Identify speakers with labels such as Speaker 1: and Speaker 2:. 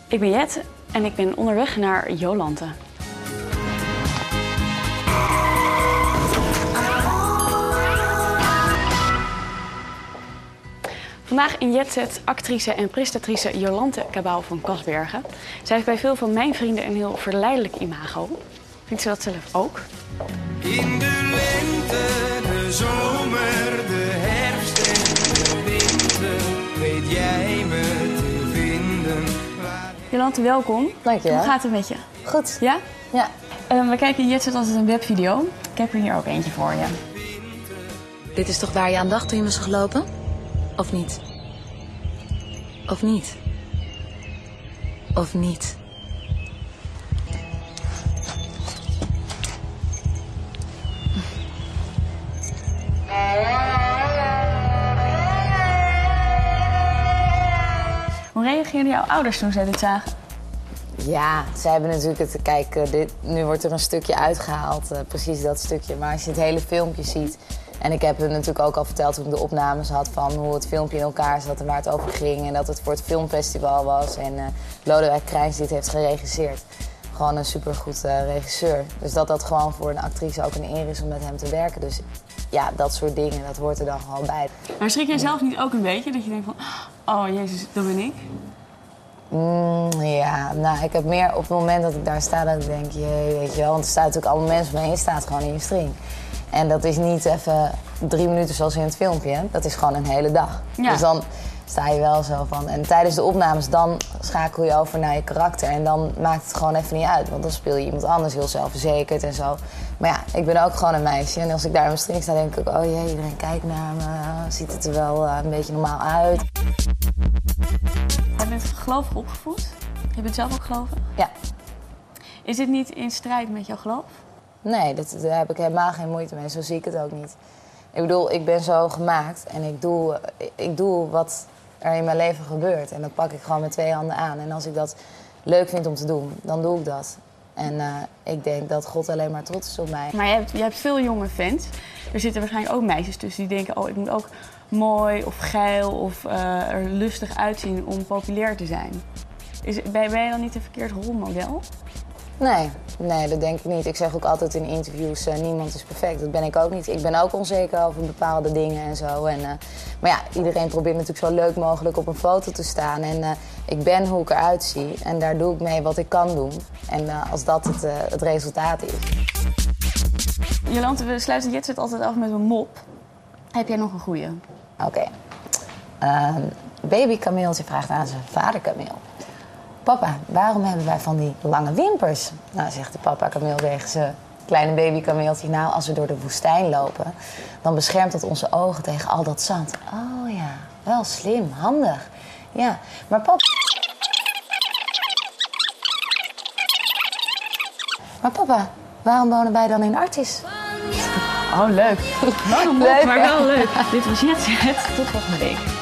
Speaker 1: Ik ben Jet en ik ben onderweg naar Jolante. Vandaag in Jetset actrice en prestatrice Jolante Cabau van Kasbergen. Zij heeft bij veel van mijn vrienden een heel verleidelijk imago. Vindt ze dat zelf ook?
Speaker 2: In de lente, de zomer, de herfst en de winter weet jij me te vinden.
Speaker 1: Jolante, welkom.
Speaker 3: Dank je wel.
Speaker 1: Hoe gaat het met je?
Speaker 3: Goed.
Speaker 1: Ja?
Speaker 3: Ja.
Speaker 1: We kijken in Jetset altijd een webvideo. Ik heb er hier ook eentje voor je.
Speaker 3: Dit is toch waar je aan dacht toen je me zag lopen? Of niet? Of niet? Of niet?
Speaker 1: Hoe reageerden jouw ouders toen zij dit zagen?
Speaker 3: Ja, zij hebben natuurlijk het... Kijk, nu wordt er een stukje uitgehaald, precies dat stukje. Maar als je het hele filmpje ziet... En ik heb hun natuurlijk ook al verteld toen ik de opnames had van hoe het filmpje in elkaar zat en waar het over ging. En dat het voor het filmfestival was. En Lodewijk Crijns dit heeft geregisseerd. Gewoon een supergoed regisseur. Dus dat gewoon voor een actrice ook een eer is om met hem te werken. Dus ja, dat soort dingen, dat hoort er dan gewoon bij.
Speaker 1: Maar schrik jij zelf niet ook een beetje dat je denkt van... Oh jezus, dat ben ik?
Speaker 3: Ja, nou, ik heb meer op het moment dat ik daar sta dat ik denk, jee, weet je wel. Want er staan natuurlijk alle mensen mee en je staat gewoon in je string. En dat is niet even 3 minuten zoals in het filmpje, hè? Dat is gewoon een hele dag.
Speaker 1: Ja.
Speaker 3: Dus dan sta je wel zo van... En tijdens de opnames dan schakel je over naar je karakter. En dan maakt het gewoon even niet uit. Want dan speel je iemand anders heel zelfverzekerd en zo. Maar ja, ik ben ook gewoon een meisje. En als ik daar in mijn string sta, denk ik... Oh jee, iedereen kijkt naar me. Ziet het er wel een beetje normaal uit.
Speaker 1: Je bent gelovig opgevoed. Je bent zelf ook gelovig.
Speaker 3: Ja. Is
Speaker 1: dit niet in strijd met jouw geloof?
Speaker 3: Nee, daar heb ik helemaal geen moeite mee. Zo zie ik het ook niet. Ik bedoel, ik ben zo gemaakt en ik doe wat er in mijn leven gebeurt. En dat pak ik gewoon met 2 handen aan. En als ik dat leuk vind om te doen, dan doe ik dat. En ik denk dat God alleen maar trots is op mij.
Speaker 1: Maar je hebt veel jonge fans. Er zitten waarschijnlijk ook meisjes tussen die denken... Oh, ik moet ook mooi of geil of er lustig uitzien om populair te zijn. Ben je dan niet een verkeerd rolmodel?
Speaker 3: Nee, dat denk ik niet. Ik zeg ook altijd in interviews, niemand is perfect. Dat ben ik ook niet. Ik ben ook onzeker over bepaalde dingen en zo. Maar ja, iedereen probeert natuurlijk zo leuk mogelijk op een foto te staan. En ik ben hoe ik eruit zie. En daar doe ik mee wat ik kan doen. En als dat het resultaat is.
Speaker 1: Jolante, we sluiten Jetset altijd af met een mop. Heb jij nog een goeie?
Speaker 3: Oké. Baby kameeltje vraagt aan zijn vader kameel. Papa, waarom hebben wij van die lange wimpers? Nou, zegt de papa kameel tegen zijn kleine babykameeltje. Nou, als we door de woestijn lopen, dan beschermt dat onze ogen tegen al dat zand. Oh ja, wel slim, handig. Ja, maar papa, waarom wonen wij dan in Artis?
Speaker 1: Oh, leuk. Wat een mop,
Speaker 3: Leuk,
Speaker 1: maar
Speaker 3: hè?
Speaker 1: wel leuk. Dit was Jetset. Tot volgende week.